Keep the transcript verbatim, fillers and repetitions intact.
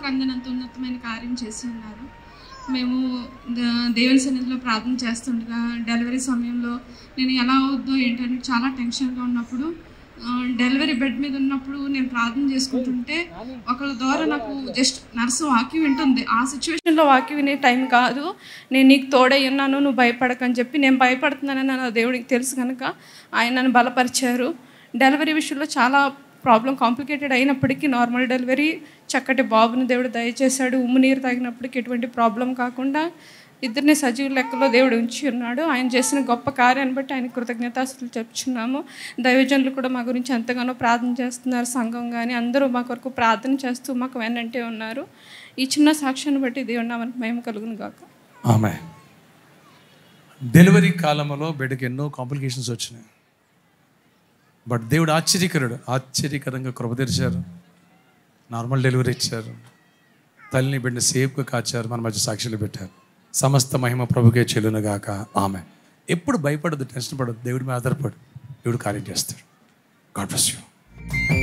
ఊహకు అందినంత ఉన్నతమైన కార్యం చేసి ఉన్నారు. మేము దేవుని సన్నిధిలో ప్రార్థన చేస్తుండగా డెలివరీ సమయంలో నేను ఎలా అవుద్దో ఏంటని చాలా టెన్షన్గా ఉన్నప్పుడు, డెలివరీ బెడ్ మీద ఉన్నప్పుడు నేను ప్రార్థన చేసుకుంటుంటే ఒకళ్ళ ద్వారా నాకు జస్ట్ నర్సు వాక్యం వింటుంది. ఆ సిచ్యువేషన్లో వాక్యం వినే టైం కాదు. నేను నీకు తోడై ఉన్నాను, నువ్వు భయపడకని చెప్పి, నేను భయపడుతున్నానని నా దేవుడికి తెలుసు కనుక ఆయన నన్ను బలపరిచారు. డెలివరీ విషయంలో చాలా ప్రాబ్లం కాంప్లికేటెడ్ అయినప్పటికీ నార్మల్ డెలివరీ, చక్కటి బాబుని దేవుడు దయచేశాడు. ఉమ్ము నీరు తాగినప్పటికీ ఎటువంటి ప్రాబ్లం కాకుండా ఇద్దరిని సజీవ లెక్కలో దేవుడు ఉంచి ఉన్నాడు. ఆయన చేసిన గొప్ప కార్యాన్ని బట్టి ఆయన కృతజ్ఞతాస్తుతులు చెప్పుచున్నాము. దైవజనులు కూడా మా గురించి ఎంతగానో ప్రార్థన చేస్తున్నారు. సంఘం కానీ అందరూ మా కొరకు ప్రార్థన చేస్తూ మాకు వెన్నంటే ఉన్నారు. ఈ చిన్న సాక్ష్యాన్ని బట్టి దేవుడు నామమునకు మహిమ కలుగును గాక. ఆమేన్. డెలివరీ కాలంలో బిడ్డకి ఎన్నో కాంప్లికేషన్స్ వచ్చినాయి. బట్ దేవుడు ఆశ్చర్యకరుడు. ఆశ్చర్యకరంగా కృప తెరిచారు. నార్మల్ డెలివరీ ఇచ్చారు. తల్లిని బిడ్డని సేఫ్గా కాచారు. మన మధ్య సాక్షులు పెట్టారు. సమస్త మహిమ ప్రభుకే చెల్లునుగాక. ఆమేన్. ఎప్పుడు భయపడదు, టెన్షన్ పడదు. దేవుడి మీద ఆధారపడు. దేవుడు కార్యం చేస్తాడు. God bless you.